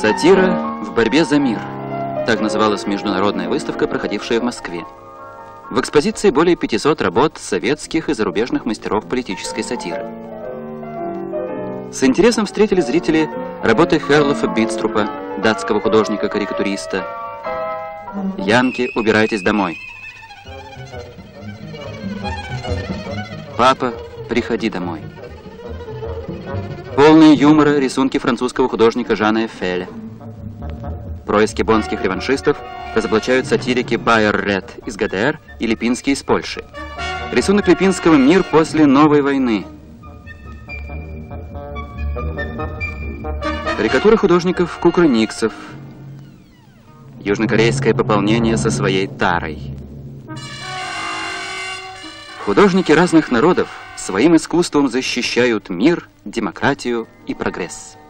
Сатира в борьбе за мир. Так называлась международная выставка, проходившая в Москве. В экспозиции более 500 работ советских и зарубежных мастеров политической сатиры. С интересом встретили зрители работы Херлофа Битструпа, датского художника-карикатуриста. «Янки, убирайтесь домой». «Папа, приходи домой». Полные юмора рисунки французского художника Жана Эффеля. Происки боннских реваншистов разоблачают сатирики Байер-Ред из ГДР и Липинский из Польши. Рисунок Липинского «Мир после новой войны». Карикатура художников Кукрыниксов. Южнокорейское пополнение со своей тарой. Художники разных народов своим искусством защищают мир, демократию и прогресс.